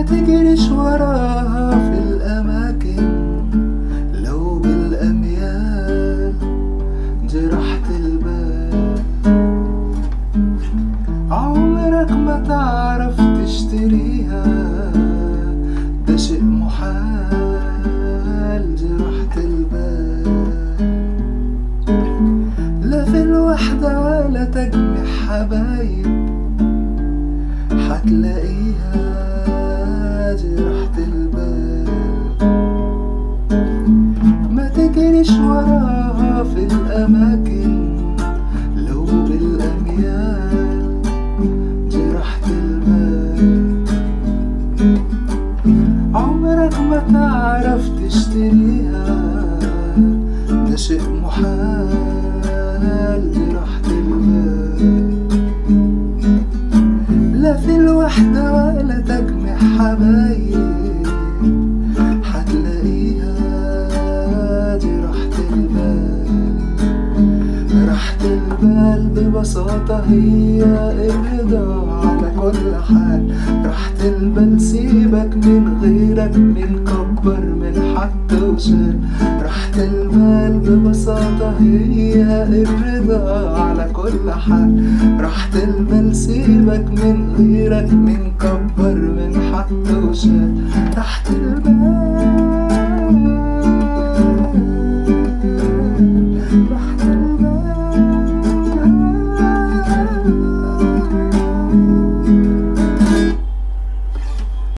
تجريش وراها في الأماكن، لو بالأميال جرحت البال. عمرك ما تعرف تشتريها، ده شيء محال، جرحت البال. لا في الوحدة ولا تجمع حبايب هتلاقيها، جرحت البال. ما تجريش وراها في الأماكن، لو بالأميال جرحت البال. عمرك ما تعرف تشتريها، ده شيء محال، جرحت البال. لا في الوحدة ولا تجمع حبايب هتلاقيها، جرحت البال. راحة البال ببساطة هي الرضا على كل حال. راحة البال سيبك من غيرك، من كبر من حط وشال. راحة البال ببساطة هي الرضا على كل حال. راحة البال سيبك من غيرك، من كبر من حط وشال. راحة البال